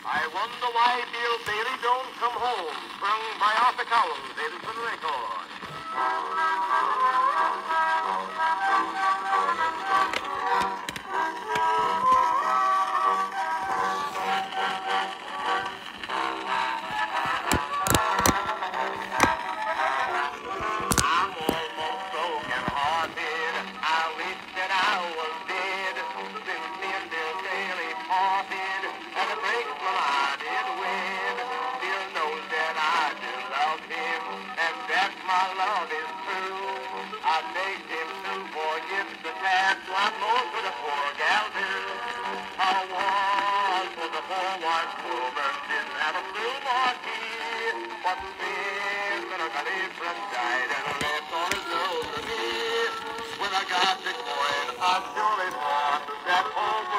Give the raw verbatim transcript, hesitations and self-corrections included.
I wonder why Bill Bailey don't come home. Sung by Arthur Collins, Edison Record. I'm almost broken-hearted. I wish that I was dead. Since me and Bill Bailey parted, and it breaks my mind in wind. Bill knows that I do love him, and that my love is true. I begged him to forgive the past, like most of the poor gal do. How was for the poor white woman didn't have a blue marquee, but then when a Cleveland died and left on his own to me. When I got the coin, I surely thought that home